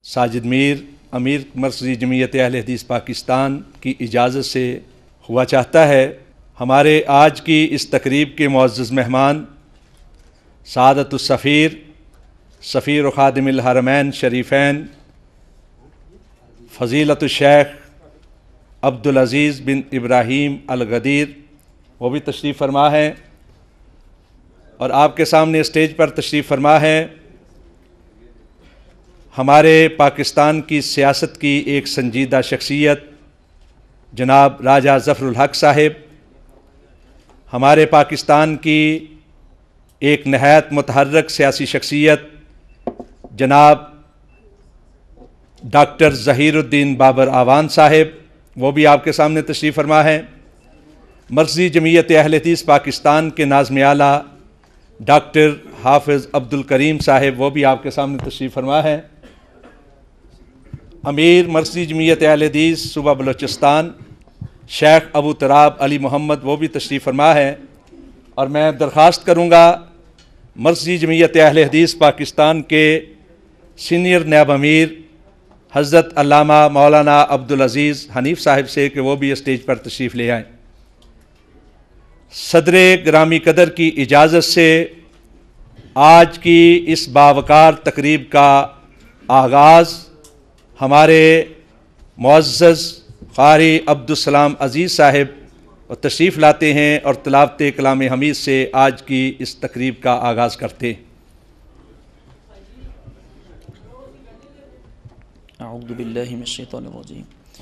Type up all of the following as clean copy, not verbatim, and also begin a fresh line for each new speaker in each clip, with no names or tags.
ساجد میر امیر مرکزی جمعیت اہل حدیث پاکستان کی اجازت سے ہوا چاہتا ہے ہمارے آج کی اس تقریب کے معزز مہمان سعادت السفیر سفیر و خادم الحرمین شریفین فضیلت الشیخ عبدل عزیز بن ابراہیم الغدیر وہ بھی تشریف فرما ہے اور آپ کے سامنے اسٹیج پر تشریف فرما ہے ہمارے پاکستان کی سیاست کی ایک سنجیدہ شخصیت جناب راجہ ظفر الحق صاحب، ہمارے پاکستان کی ایک نہایت متحرک سیاسی شخصیت جناب ڈاکٹر ظہیر الدین بابر آوان صاحب، وہ بھی آپ کے سامنے تشریف فرما ہے۔ مرکزی جمعیت اہل حدیث پاکستان کے ناظم اعلیٰ ڈاکٹر حافظ عبدل کریم صاحب، وہ بھی آپ کے سامنے تشریف فرما ہے۔ امیر مرکزی جمعیت اہل حدیث صوبہ بلوچستان شیخ ابو تراب علی محمد، وہ بھی تشریف فرما ہے۔ اور میں درخواست کروں گا مرکزی جمعیت اہل حدیث پاکستان کے سینئر نائب امیر حضرت علامہ مولانا عبدالعزیز حنیف صاحب سے کہ وہ بھی اسٹیج پر تشریف لے آئیں۔ صدر گرامی قدر کی اجازت سے آج کی اس باوقار تقریب کا آغاز ہمارے معزز قاری عبدالسلام عزیز صاحب تشریف لاتے ہیں اور تلاوت کلام حمید سے آج کی اس تقریب کا آغاز کرتے ہیں۔
اعوذ باللہ من الشیطان الرجیم،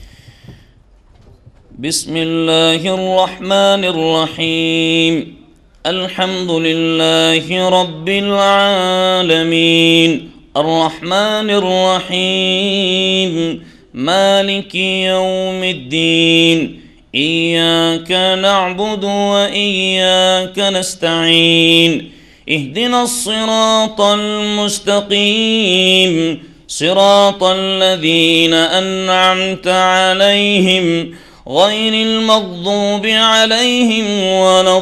بسم اللہ الرحمن الرحیم، الحمد للہ رب العالمین، الرحمن الرحیم، مالک یوم الدین، ایاک نعبد و ایاک نستعین، اہدنا الصراط المستقیم، صراط الذین انعمت علیہم غیر المغضوب علیہم ولا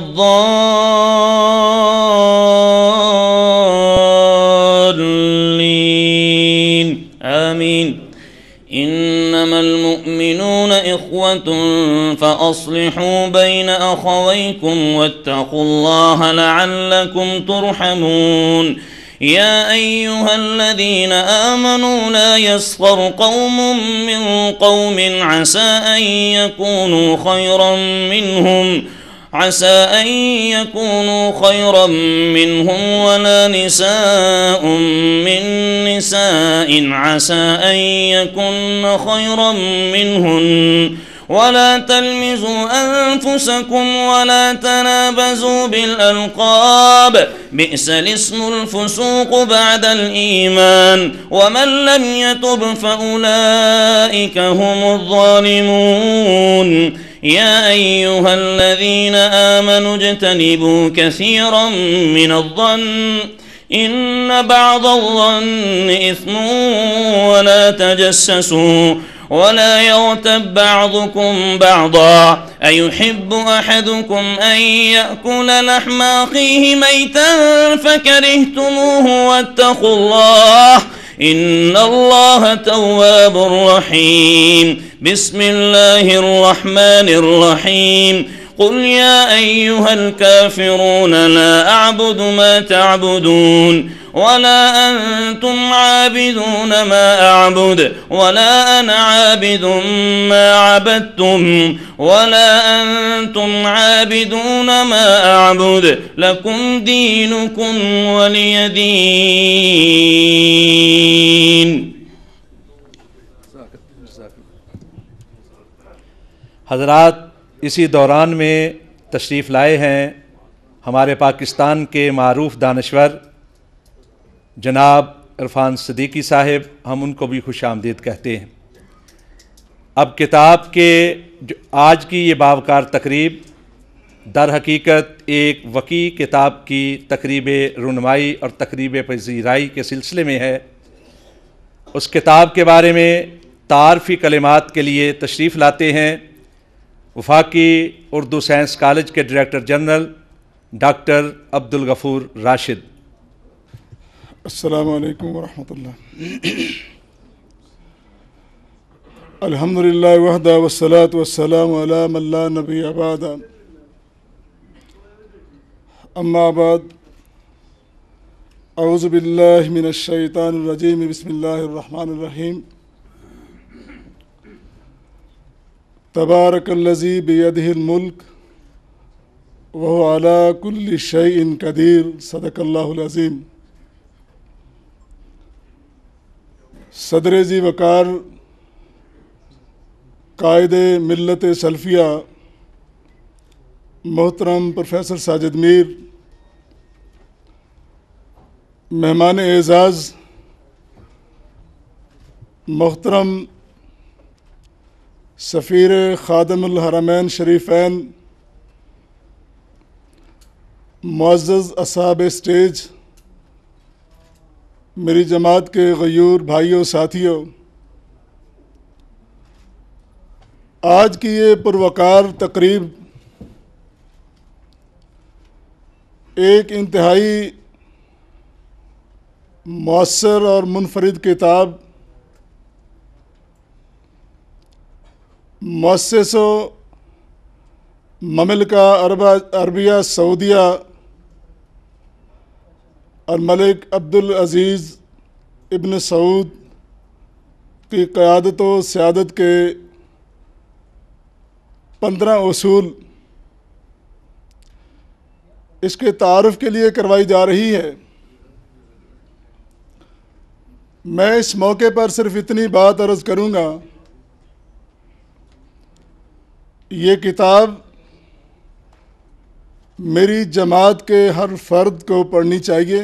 الضالین، آمین۔ انما المؤمنون اخوة فاصلحوا بین اخویکم واتقوا اللہ لعلکم ترحمون۔ یا ایہا الذین آمنوا لا یسخر قوم من قوم عسى ان یکونوا خیرا منهم ولا نساء من نساء عسى ان یکن خیرا منهن ولا تلمزوا أنفسكم ولا تنابزوا بالألقاب بئس الاسم الفسوق بعد الإيمان ومن لم يتب فأولئك هم الظالمون۔ يا أيها الذين آمنوا اجتنبوا كثيرا من الظن إن بعض الظن إثم ولا تجسسوا ولا يغتب بعضكم بعضا أيحب أحدكم أن يأكل لحم أخيه ميتا فكرهتموه واتقوا الله إن الله تواب رحيم۔ بسم الله الرحمن الرحيم، قل يا أيها الكافرون لا أعبد ما تعبدون ولا أنتم عابدون ما أعبد ولا أنا عابد ما عبدتم ولا أنتم عابدون ما أعبد لكم دينكم ولي دين۔
حضرات، اسی دوران میں تشریف لائے ہیں ہمارے پاکستان کے معروف دانشور جناب عرفان صدیقی صاحب، ہم ان کو بھی خوش آمدید کہتے ہیں۔ اب کتاب کے آج کی یہ باوقار تقریب در حقیقت ایک وسیع کتاب کی تقریب رونمائی اور تقریب پذیرائی کے سلسلے میں ہے۔ اس کتاب کے بارے میں تعارفی کلمات کے لیے تشریف لاتے ہیں وفاقی اردو سائنس کالج کے ڈائریکٹر جنرل ڈاکٹر عبدالغفور راشد۔
السلام علیکم ورحمۃ اللہ۔ الحمد للہ وحدہ والصلاة والسلام علی من لا نبی بعد اما بعد اعوذ باللہ من الشیطان الرجیم بسم اللہ الرحمن الرحیم تبارک الذی بیدہ الملک وهو علی کل شیء قدیر صدق اللہ العظیم۔ صدر ذی وقار قائد ملت سلفیہ محترم پروفیسر ساجد میر، مہمان اعزاز محترم سفیر خادم الحرمین شریفین، معزز اصحاب اسٹیج، میری جماعت کے غیور بھائیوں ساتھیوں، آج کی یہ پروقار تقریب ایک انتہائی مؤثر اور منفرد کتاب مؤسس و مملکہ عربیہ سعودیہ اور ملک عبدل عزیز ابن سعود کی قیادت و سیادت کے 15 اصول اس کے تعارف کے لیے کروائی جا رہی ہے۔ میں اس موقع پر صرف اتنی بات عرض کروں گا، یہ کتاب میری جماعت کے ہر فرد کو پڑھنی چاہیے،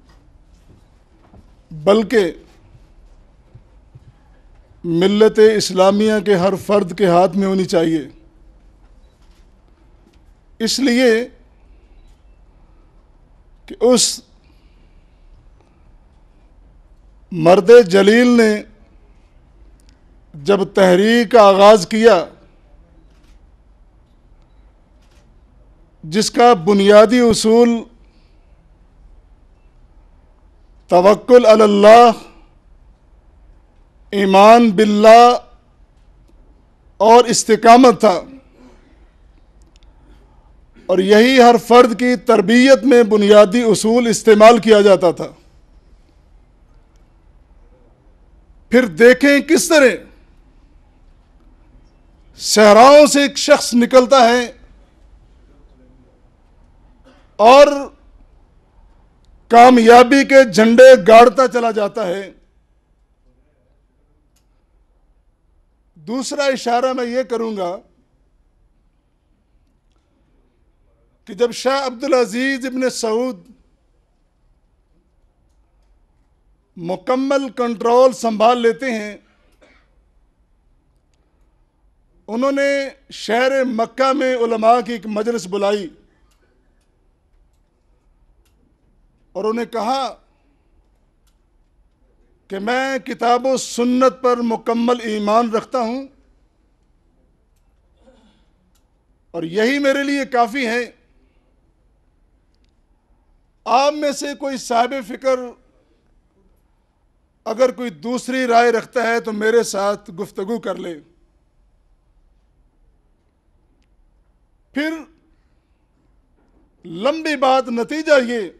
بلکہ ملت اسلامیہ کے ہر فرد کے ہاتھ میں ہونی چاہیے، اس لیے کہ اس مرد جلیل نے جب تحریک کا آغاز کیا، جس کا بنیادی اصول توکل علی اللہ، ایمان باللہ اور استقامت تھا، اور یہی ہر فرد کی تربیت میں بنیادی اصول استعمال کیا جاتا تھا۔ پھر دیکھیں کس طرح صحراؤں سے ایک شخص نکلتا ہے اور کامیابی کے جھنڈے گاڑتا چلا جاتا ہے۔ دوسرا اشارہ میں یہ کروں گا کہ جب شاہ عبدالعزیز ابن سعود مکمل کنٹرول سنبھال لیتے ہیں، انہوں نے شہر مکہ میں علماء کی ایک مجلس بلائی اور انہیں کہا کہ میں کتاب و سنت پر مکمل ایمان رکھتا ہوں اور یہی میرے لیے کافی ہے۔ آپ میں سے کوئی صاحب فکر اگر کوئی دوسری رائے رکھتا ہے تو میرے ساتھ گفتگو کر لے۔ پھر لمبی بات، نتیجہ یہ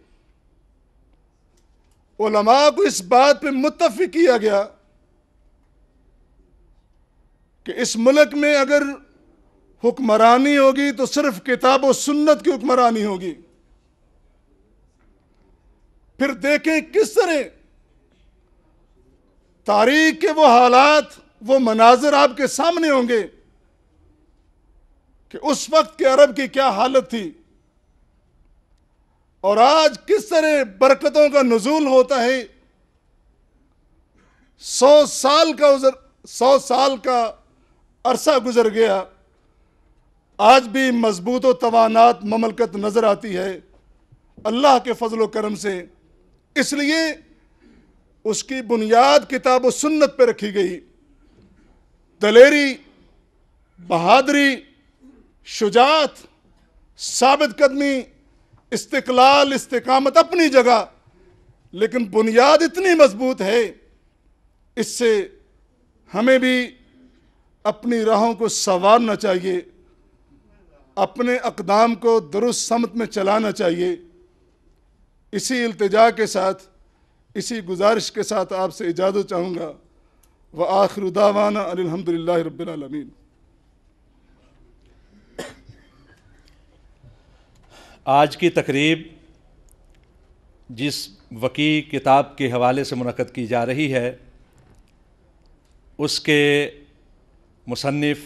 علماء کو اس بات پہ متفق کیا گیا کہ اس ملک میں اگر حکمرانی ہوگی تو صرف کتاب و سنت کی حکمرانی ہوگی۔ پھر دیکھیں کس طرح تاریخ کے وہ حالات، وہ مناظر آپ کے سامنے ہوں گے کہ اس وقت کے عرب کی کیا حالت تھی، اور آج کس طرح برکتوں کا نزول ہوتا ہے۔ 100 سال کا عرصہ گزر گیا، آج بھی مضبوط و توانات مملکت نظر آتی ہے اللہ کے فضل و کرم سے۔ اس لیے اس کی بنیاد کتاب و سنت پہ رکھی گئی۔ دلیری، بہادری، شجاعت، ثابت قدمی، استقلال، استقامت اپنی جگہ، لیکن بنیاد اتنی مضبوط ہے، اس سے ہمیں بھی अपनी राहों को संवारना चाहिए, अपने अक़दाम को दुरुस्त समत में चलाना चाहिए। इसी इल्तिजा के साथ, इसी गुजारिश के साथ आपसे इजाज़त चाहूँगा। व आखिरु दावाना अनिल हम्दुलिल्लाहि रब्बिल आलमीन।
आज की तकरीब जिस वकी किताब के हवाले से मुनक़्क़द की जा रही है, उसके मुसन्निफ़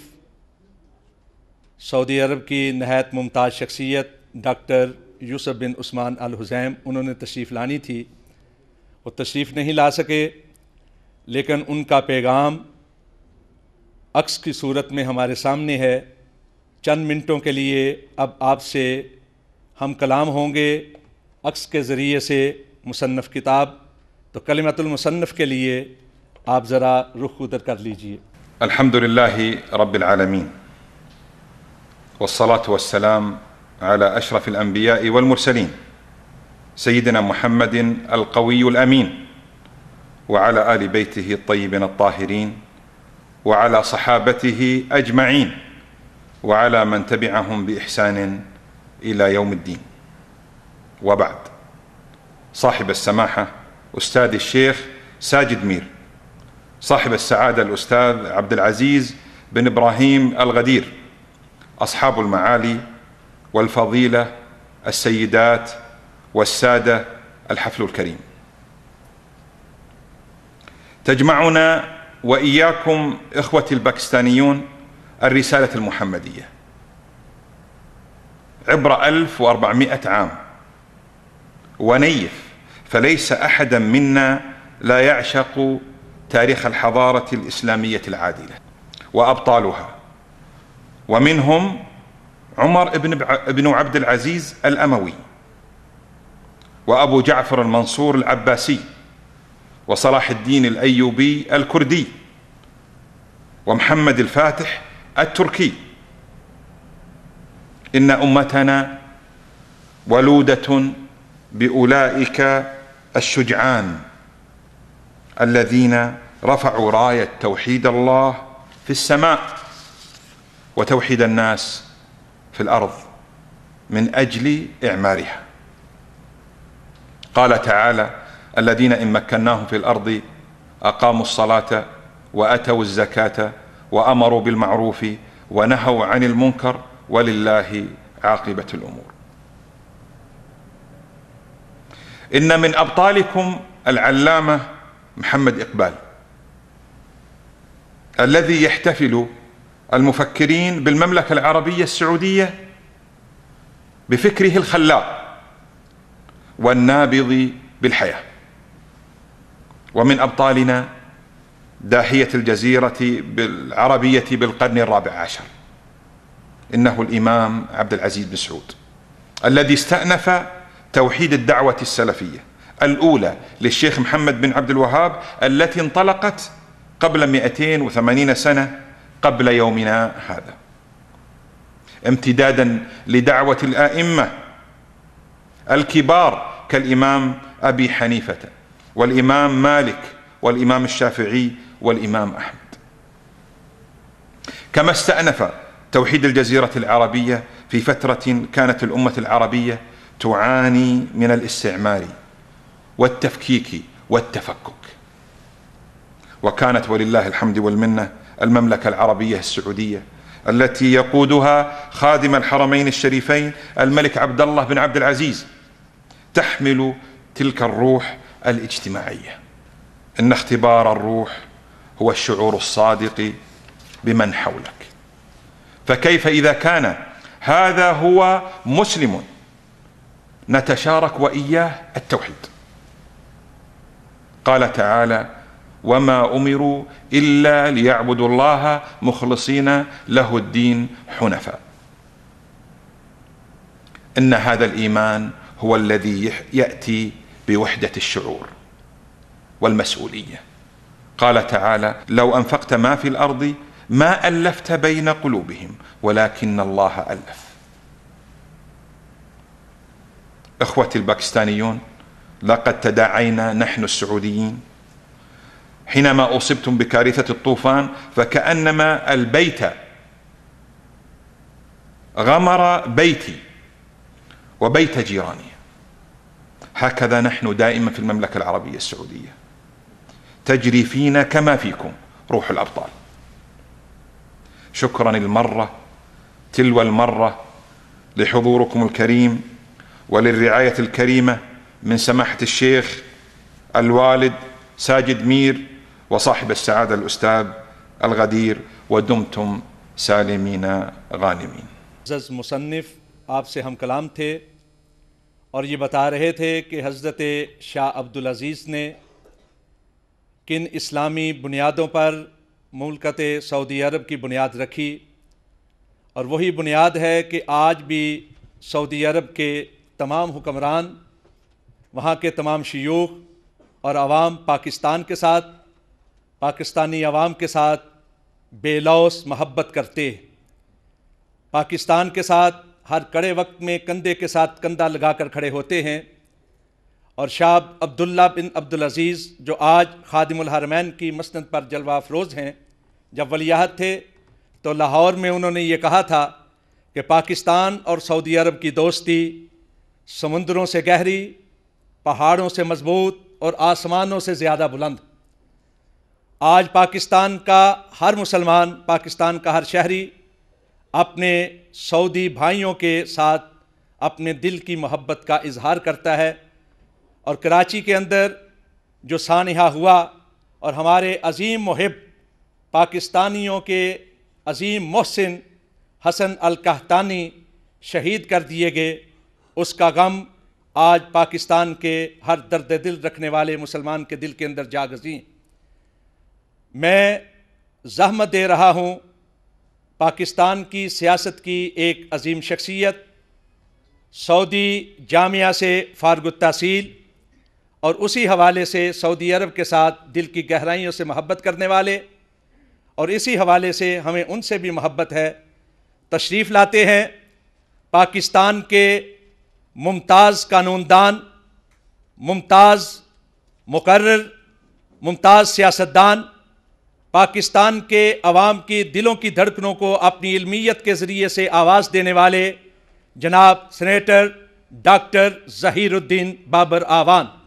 सऊदी अरब की नहायत मुमताज़ शख्सियत डॉक्टर यूसुफ बिन उस्मान अल हुज़ैम, उन्होंने तशरीफ़ लानी थी। वो तशरीफ़ नहीं ला सके, लेकिन उनका पैगाम अक्स की सूरत में हमारे सामने है। चंद मिनटों के लिए अब आपसे हम कलाम होंगे अक्स के ज़रिए से मुसन्नफ़ किताब। तो कलिमतुल मुसन्नफ़ के लिए आप ज़रा रुख उधर कर लीजिए।
अल्हम्दुलिल्लाहि रब्बिल आलमीन वस्सलातु वस्सलाम अला अशरफिल अंबिया'i वल मुरसलीन सय्यिदिना मुहम्मदिन अल क़विय्युल अमीन व अला आलि बैतिही अत्तय्यिबीन अत्ताहिरीन व अला सहाबतिही अजमईन व अला मन तबिअहुम बि इहसान इला यौमिद्दीन। व बाद, साहिब अस्समाहा उस्ताद शेख साजिद मीर, साहिब अस्सआदा उस्ताद अब्दुल अजीज बिन इब्राहीम अल गदीर, अस्हाबुल मआली वल फज़ीला अस्सय्यिदात वस्सादा الحفل الكريم، تجمعنا وإياكم إخوتي الباكستانيون الرسالة المحمدية عبر 1400 عام ونيف، فليس أحدا منا لا يعشق تاريخ الحضارة الإسلامية العادلة وأبطالها، ومنهم عمر بن عبد العزيز الأموي، وأبو جعفر المنصور العباسي، وصلاح الدين الأيوبي الكردي، ومحمد الفاتح التركي. إن أمتنا ولودة بأولئك الشجعان الذين رفعوا راية توحيد الله في السماء وتوحيد الناس في الأرض من أجل إعمارها. قال تعالى: الذين إن مكناهم في الأرض أقاموا الصلاة وأتوا الزكاة وأمروا بالمعروف ونهوا عن المنكر ولله عاقبة الأمور. إن من أبطالكم العلامة محمد إقبال، الذي يحتفل المفكرين بالمملكة العربية السعودية بفكره الخلاق والنابض بالحياة. ومن أبطالنا داهية الجزيرة العربية بالقرن الرابع عشر، إنه الإمام عبد العزيز بن سعود، الذي استأنف توحيد الدعوة السلفية الأولى للشيخ محمد بن عبد الوهاب، التي انطلقت قبل 280 سنة قبل يومنا هذا، امتدادا لدعوة الآئمة الكبار كالإمام أبي حنيفة والإمام مالك والإمام الشافعي والإمام أحمد. كما استأنف توحيد الجزيرة العربية في فترة كانت الأمة العربية تعاني من الاستعمار والتفكيك والتفكك، وكانت ولله الحمد والمنة المملكة العربية السعودية التي يقودها خادم الحرمين الشريفين الملك عبد الله بن عبد العزيز تحمل تلك الروح الاجتماعية. إن اختبار الروح هو الشعور الصادق بمن حولك، فكيف إذا كان هذا هو مسلم نتشارك وإياه التوحيد؟ قال تعالى: وما أمروا إلا ليعبدوا الله مخلصين له الدين حنفاء. إن هذا الإيمان هو الذي يأتي بوحدة الشعور والمسؤولية. قال تعالى: لو أنفقت ما في الأرض ما ألفت بين قلوبهم ولكن الله ألف. إخوتي الباكستانيون، لقد تداعينا نحن السعوديين حينما أصبتم بكارثة الطوفان فكأنما البيت غمر بيتي وبيت جيراني. هكذا نحن دائما في المملكة العربية السعودية، تجري فينا كما فيكم روح الأبطال. شكرا المرة تلو المرة لحضوركم الكريم وللرعاية الكريمة من سماحة الشيخ الوالد ساجد مير وصاحب السعادة الأستاذ الغدير، ودمتم سالمين غانمين.
عزیز مصنف آپ سے ہم کلام تھے اور یہ بتا رہے تھے کہ حضرت شاہ عبدال عزیز نے کن اسلامی بنیادوں پر مملکت سعودی عرب کی بنیاد رکھی، اور وہی بنیاد ہے کہ آج بھی سعودی عرب کے تمام حکمران، وہاں کے تمام شیوخ اور عوام پاکستان کے ساتھ، پاکستانی عوام کے ساتھ بے لوث محبت کرتے، پاکستان کے ساتھ ہر کڑے وقت میں کندھے کے ساتھ کندھا لگا کر کھڑے ہوتے ہیں۔ اور شاہ عبداللہ بن عبدالعزیز جو آج خادم الحرمین کی مسند پر جلوہ افروز ہیں، جب ولی عہد تھے تو لاہور میں انہوں نے یہ کہا تھا کہ پاکستان اور سعودی عرب کی دوستی سمندروں سے گہری، پہاڑوں سے مضبوط اور آسمانوں سے زیادہ بلند۔ آج پاکستان کا ہر مسلمان، پاکستان کا ہر شہری اپنے سعودی بھائیوں کے ساتھ اپنے دل کی محبت کا اظہار کرتا ہے، اور کراچی کے اندر جو سانحہ ہوا اور ہمارے عظیم محب پاکستانیوں کے عظیم محسن حسن القحطانی شہید کر دیے گئے، اس کا غم آج پاکستان کے ہر درد دل رکھنے والے مسلمان کے دل کے اندر جاگزیں۔ میں زحمت دے رہا ہوں پاکستان کی سیاست کی ایک عظیم شخصیت، سعودی جامعہ سے فارغ التحصیل اور اسی حوالے سے سعودی عرب کے ساتھ دل کی گہرائیوں سے محبت کرنے والے، اور اسی حوالے سے ہمیں ان سے بھی محبت ہے، تشریف لاتے ہیں پاکستان کے ممتاز قانون دان، ممتاز مقرر، ممتاز سیاستدان، پاکستان کے عوام کی دلوں کی دھڑکنوں کو اپنی علمیت کے ذریعے سے آواز دینے والے جناب سینیٹر ڈاکٹر ظہیر الدین بابر آوان۔